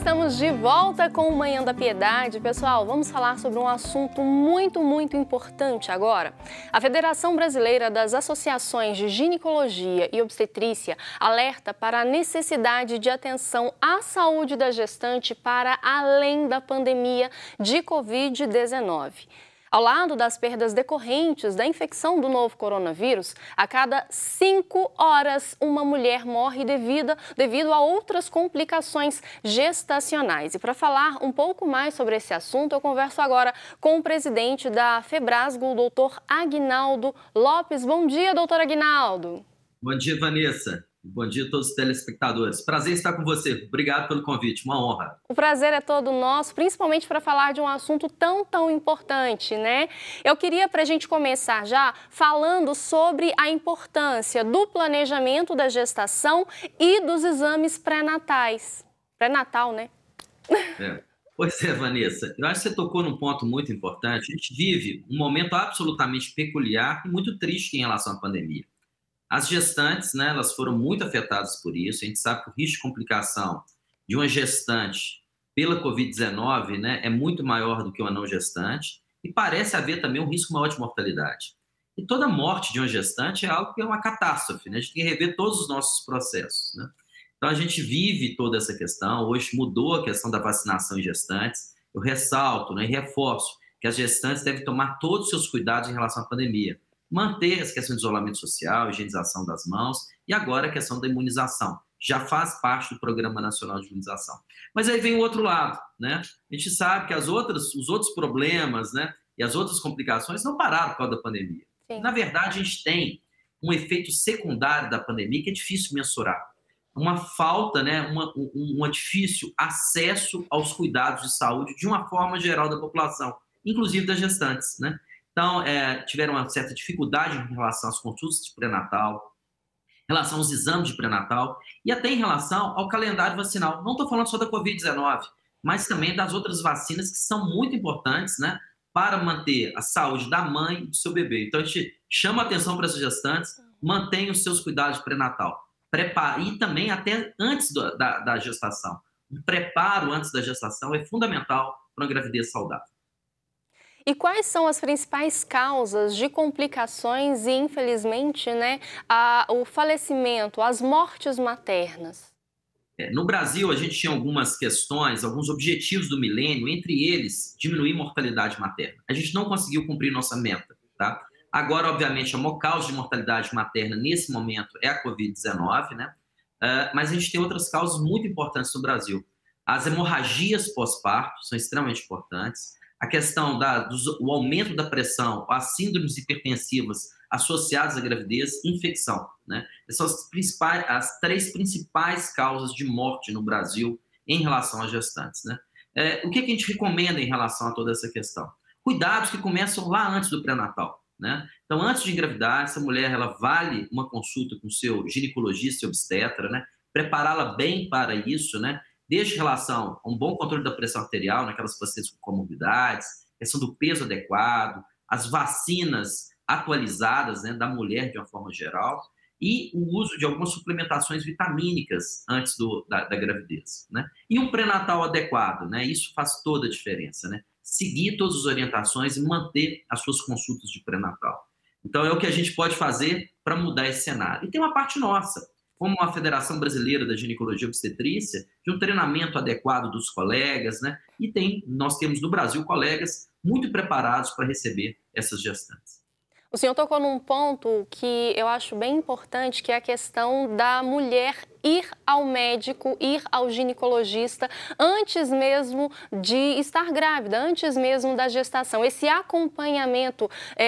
estamos de volta com o Manhã da Piedade. Pessoal, vamos falar sobre um assunto muito importante agora. A Federação Brasileira das Associações de Ginecologia e Obstetrícia alerta para a necessidade de atenção à saúde da gestante para além da pandemia de Covid-19. Ao lado das perdas decorrentes da infecção do novo coronavírus, a cada 5 horas uma mulher morre devido a outras complicações gestacionais. E para falar um pouco mais sobre esse assunto, eu converso agora com o presidente da Febrasgo, o doutor Aguinaldo Lopes. Bom dia, doutor Aguinaldo. Bom dia, Vanessa. Bom dia a todos os telespectadores. Prazer estar com você. Obrigado pelo convite, uma honra. O prazer é todo nosso, principalmente para falar de um assunto tão importante, né? Eu queria, para a gente começar já, falando sobre a importância do planejamento da gestação e dos exames pré-natais. Pré-natal, né? Pois é, Vanessa. Eu acho que você tocou num ponto muito importante. A gente vive um momento absolutamente peculiar e muito triste em relação à pandemia. As gestantes, né, elas foram muito afetadas por isso. A gente sabe que o risco de complicação de uma gestante pela Covid-19, né, é muito maior do que uma não gestante e parece haver também um risco maior de mortalidade. E toda morte de uma gestante é algo que é uma catástrofe, né? A gente tem que rever todos os nossos processos, né? Então a gente vive toda essa questão. Hoje mudou a questão da vacinação em gestantes. Eu ressalto, né, e reforço que as gestantes devem tomar todos os seus cuidados em relação à pandemia. Manter as questões de isolamento social, higienização das mãos e agora a questão da imunização. Já faz parte do Programa Nacional de Imunização. Mas aí vem o outro lado, né? A gente sabe que os outros problemas, né, e as outras complicações não pararam por causa da pandemia. Sim. Na verdade, a gente tem um efeito secundário da pandemia que é difícil mensurar. Uma falta, né, um difícil acesso aos cuidados de saúde de uma forma geral da população, inclusive das gestantes, né? Então, tiveram uma certa dificuldade em relação às consultas de pré-natal, em relação aos exames de pré-natal e até em relação ao calendário vacinal. Não estou falando só da Covid-19, mas também das outras vacinas que são muito importantes, né, para manter a saúde da mãe e do seu bebê. Então, a gente chama a atenção para essas gestantes, mantenham os seus cuidados de pré-natal. E também até antes da gestação. O preparo antes da gestação é fundamental para uma gravidez saudável. E quais são as principais causas de complicações e, infelizmente, né, o falecimento, as mortes maternas? No Brasil, a gente tinha algumas questões, alguns objetivos do milênio, entre eles, diminuir mortalidade materna. A gente não conseguiu cumprir nossa meta, tá? Agora, obviamente, a maior causa de mortalidade materna nesse momento é a Covid-19, né? Mas a gente tem outras causas muito importantes no Brasil. As hemorragias pós-parto são extremamente importantes. A questão do aumento da pressão, as síndromes hipertensivas associadas à gravidez, infecção, né? Essas são as 3 principais causas de morte no Brasil em relação às gestantes, né? O que a gente recomenda em relação a toda essa questão? Cuidados que começam lá antes do pré-natal, né? Então, antes de engravidar, essa mulher ela vale uma consulta com o seu ginecologista e obstetra, né? Prepará-la bem para isso, né? Desde relação a um bom controle da pressão arterial naquelas pacientes com comorbidades, questão do peso adequado, as vacinas atualizadas, né, da mulher de uma forma geral e o uso de algumas suplementações vitamínicas antes da gravidez, né? E um pré-natal adequado, né? Isso faz toda a diferença, né? Seguir todas as orientações e manter as suas consultas de pré-natal. Então é o que a gente pode fazer para mudar esse cenário. E tem uma parte nossa, como a Federação Brasileira da Ginecologia e Obstetrícia, de um treinamento adequado dos colegas, né? E nós temos no Brasil colegas muito preparados para receber essas gestantes. O senhor tocou num ponto que eu acho bem importante, que é a questão da mulher ir ao médico, ir ao ginecologista antes mesmo de estar grávida, antes mesmo da gestação. Esse acompanhamento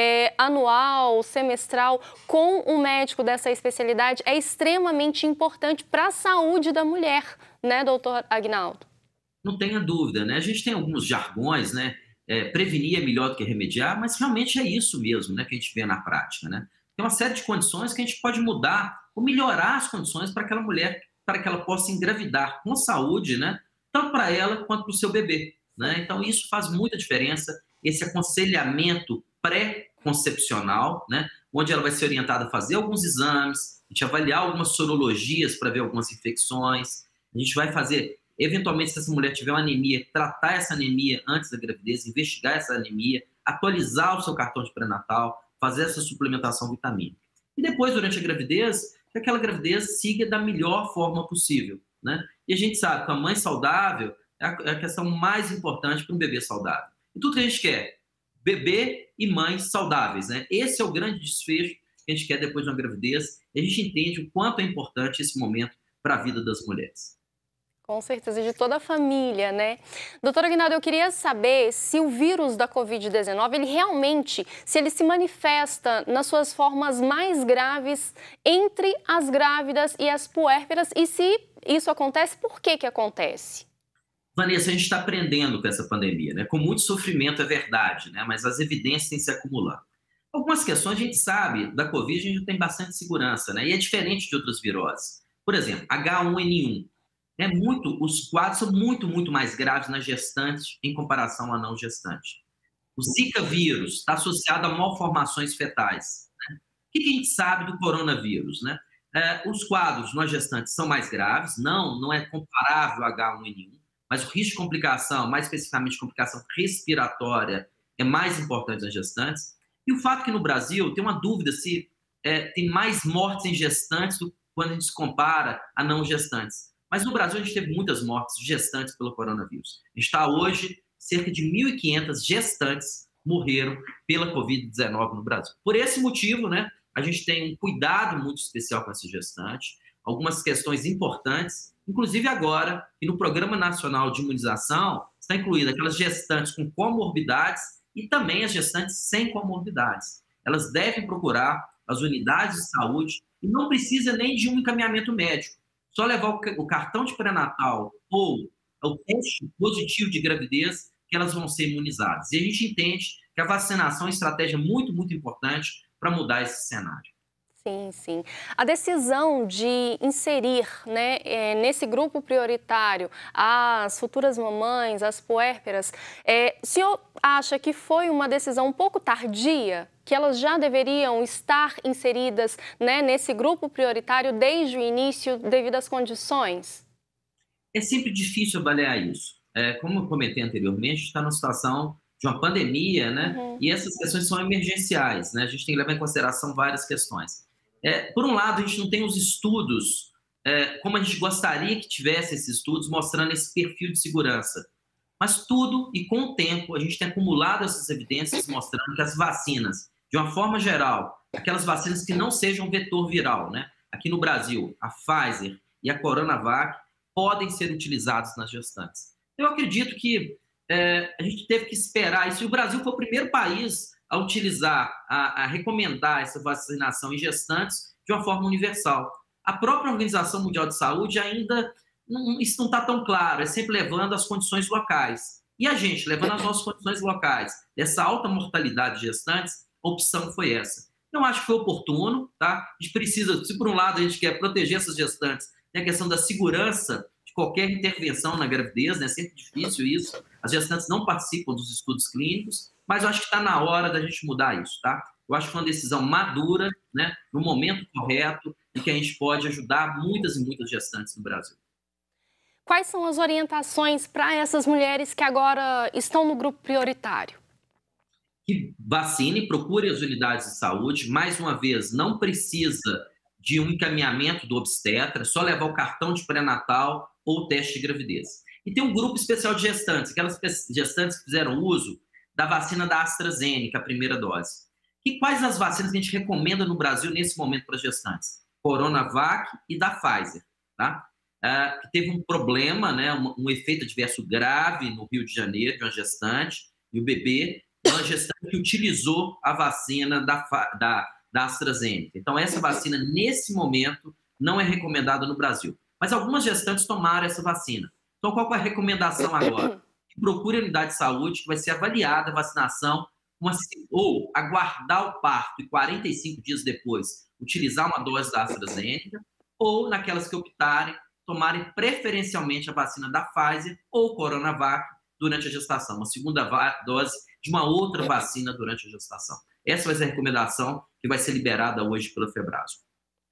anual, semestral com o médico dessa especialidade é extremamente importante para a saúde da mulher, né, doutor Aguinaldo? Não tenha dúvida, né? A gente tem alguns jargões, né? Prevenir é melhor do que remediar, mas realmente é isso mesmo, né, que a gente vê na prática, né? Tem uma série de condições que a gente pode mudar ou melhorar as condições para aquela mulher, para que ela possa engravidar com saúde, né? Tanto para ela quanto para o seu bebê, né? Então isso faz muita diferença, esse aconselhamento pré-concepcional, né? Onde ela vai ser orientada a fazer alguns exames, a gente avaliar algumas sorologias para ver algumas infecções, a gente vai fazer Eventualmente, se essa mulher tiver uma anemia, tratar essa anemia antes da gravidez, investigar essa anemia, atualizar o seu cartão de pré-natal, fazer essa suplementação vitamínica. E depois, durante a gravidez, que aquela gravidez siga da melhor forma possível, né? E a gente sabe que a mãe saudável é a questão mais importante para um bebê saudável. E tudo que a gente quer, bebê e mães saudáveis, né? Esse é o grande desfecho que a gente quer depois de uma gravidez. E a gente entende o quanto é importante esse momento para a vida das mulheres. Com certeza, de toda a família, né? Doutora Aguinaldo, eu queria saber se o vírus da Covid-19, ele realmente, se ele se manifesta nas suas formas mais graves entre as grávidas e as puérperas, e se isso acontece, por que que acontece? Vanessa, a gente está aprendendo com essa pandemia, né? Com muito sofrimento, é verdade, né? Mas as evidências têm se acumulando. Algumas questões a gente sabe, da Covid a gente tem bastante segurança, né? E é diferente de outras viroses. Por exemplo, H1N1. Os quadros são muito mais graves nas gestantes em comparação à não gestante. O Zika vírus está associado a malformações fetais. Né? O que a gente sabe do coronavírus? Né? Os quadros nas gestantes são mais graves, não é comparável ao H1N1, mas o risco de complicação, mais especificamente complicação respiratória, é mais importante nas gestantes. E o fato que no Brasil tem uma dúvida se tem mais mortes em gestantes do que quando a gente se compara a não gestantes. Mas no Brasil a gente teve muitas mortes de gestantes pelo coronavírus. A gente está hoje, cerca de 1.500 gestantes morreram pela Covid-19 no Brasil. Por esse motivo, né, a gente tem um cuidado muito especial com essa gestante, algumas questões importantes, inclusive agora, que no Programa Nacional de Imunização está incluída aquelas gestantes com comorbidades e também as gestantes sem comorbidades. Elas devem procurar as unidades de saúde e não precisa nem de um encaminhamento médico. Só levar o cartão de pré-natal ou o teste positivo de gravidez que elas vão ser imunizadas. E a gente entende que a vacinação é uma estratégia muito importante para mudar esse cenário. Sim, sim. A decisão de inserir, né, nesse grupo prioritário as futuras mamães, as puérperas, o senhor acha que foi uma decisão um pouco tardia? Que elas já deveriam estar inseridas, né, nesse grupo prioritário desde o início, devido às condições? É sempre difícil avaliar isso. Como eu comentei anteriormente, a gente está numa situação de uma pandemia, né? E essas questões são emergenciais, né? A gente tem que levar em consideração várias questões. Por um lado, a gente não tem os estudos, como a gente gostaria que tivesse esses estudos, mostrando esse perfil de segurança. Mas tudo, e com o tempo, a gente tem acumulado essas evidências mostrando que as vacinas, de uma forma geral, aquelas vacinas que não sejam vetor viral, né? Aqui no Brasil, a Pfizer e a Coronavac podem ser utilizadas nas gestantes. Eu acredito que a gente teve que esperar isso. E o Brasil foi o primeiro país a utilizar, a recomendar essa vacinação em gestantes de uma forma universal. A própria Organização Mundial de Saúde ainda, isso não está tão claro, é sempre levando as condições locais. E a gente, levando as nossas condições locais, dessa alta mortalidade de gestantes, a opção foi essa. Eu acho que foi oportuno, tá? A gente precisa, se por um lado a gente quer proteger essas gestantes, tem a questão da segurança de qualquer intervenção na gravidez, né? É sempre difícil isso. As gestantes não participam dos estudos clínicos, mas eu acho que está na hora da gente mudar isso, tá? Eu acho que foi uma decisão madura, né? No momento correto, e que a gente pode ajudar muitas e muitas gestantes no Brasil. Quais são as orientações para essas mulheres que agora estão no grupo prioritário? Que vacine, procure as unidades de saúde. Mais uma vez, não precisa de um encaminhamento do obstetra, só levar o cartão de pré-natal ou o teste de gravidez. E tem um grupo especial de gestantes, aquelas gestantes que fizeram uso da vacina da AstraZeneca, a primeira dose. E quais as vacinas que a gente recomenda no Brasil nesse momento para as gestantes? Coronavac e da Pfizer, tá? Que teve um problema, né, um efeito adverso grave no Rio de Janeiro, de uma gestante, e o bebê, uma gestante que utilizou a vacina da AstraZeneca. Então, essa vacina, nesse momento, não é recomendada no Brasil. Mas algumas gestantes tomaram essa vacina. Então, qual é a recomendação agora? Procure a unidade de saúde, que vai ser avaliada a vacinação, ou aguardar o parto e 45 dias depois utilizar uma dose da AstraZeneca, ou naquelas que optarem, tomarem preferencialmente a vacina da Pfizer ou Coronavac durante a gestação, uma segunda dose de uma outra vacina durante a gestação. Essa vai ser a recomendação que vai ser liberada hoje pela Febrasgo.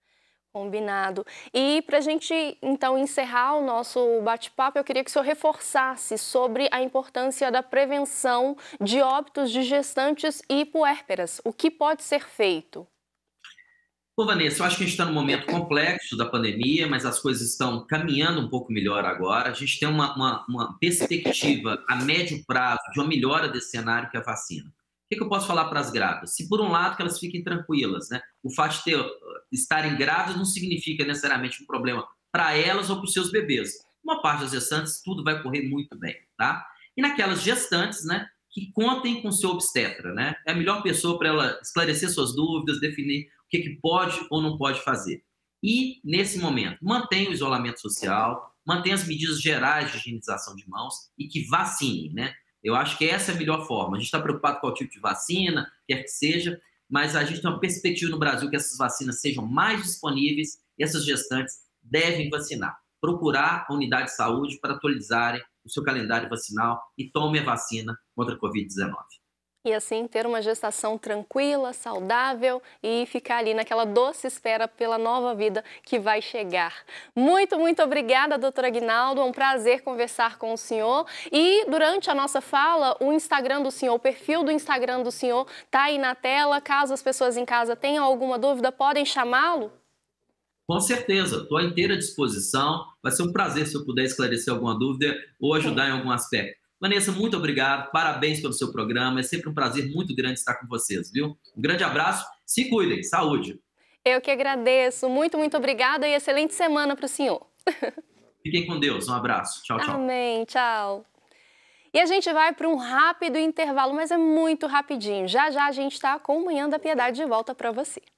Combinado. E para a gente, então, encerrar o nosso bate-papo, eu queria que o senhor reforçasse sobre a importância da prevenção de óbitos de gestantes e puérperas. O que pode ser feito? Bom, Vanessa, eu acho que a gente está num momento complexo da pandemia, mas as coisas estão caminhando um pouco melhor agora. A gente tem uma perspectiva a médio prazo de uma melhora desse cenário que é a vacina. O que eu posso falar para as grávidas? Se, por um lado, que elas fiquem tranquilas, né? O fato de estarem grávidas não significa necessariamente um problema para elas ou para os seus bebês. Uma parte das gestantes, tudo vai correr muito bem, tá? E naquelas gestantes, né, que contem com o seu obstetra, né? É a melhor pessoa para ela esclarecer suas dúvidas, definir o que pode ou não pode fazer. E, nesse momento, mantenha o isolamento social, mantenha as medidas gerais de higienização de mãos e que vacinem, né? Eu acho que essa é a melhor forma. A gente está preocupado com o tipo de vacina, quer que seja, mas a gente tem uma perspectiva no Brasil que essas vacinas sejam mais disponíveis e essas gestantes devem vacinar. Procurar a unidade de saúde para atualizarem o seu calendário vacinal e tome a vacina contra a Covid-19. E assim ter uma gestação tranquila, saudável e ficar ali naquela doce espera pela nova vida que vai chegar. Muito, muito obrigada, doutora Aguinaldo. É um prazer conversar com o senhor. E durante a nossa fala, o Instagram do senhor, o perfil do Instagram do senhor está aí na tela. Caso as pessoas em casa tenham alguma dúvida, podem chamá-lo? Com certeza, estou à inteira disposição. Vai ser um prazer se eu puder esclarecer alguma dúvida ou ajudar em algum aspecto. Vanessa, muito obrigado, parabéns pelo seu programa, é sempre um prazer muito grande estar com vocês, viu? Um grande abraço, se cuidem, saúde! Eu que agradeço, muito, muito obrigada e excelente semana para o senhor. Fiquem com Deus, um abraço, tchau, tchau. Amém, tchau. E a gente vai para um rápido intervalo, mas é muito rapidinho. Já já a gente está com o Manhã da Piedade de volta para você.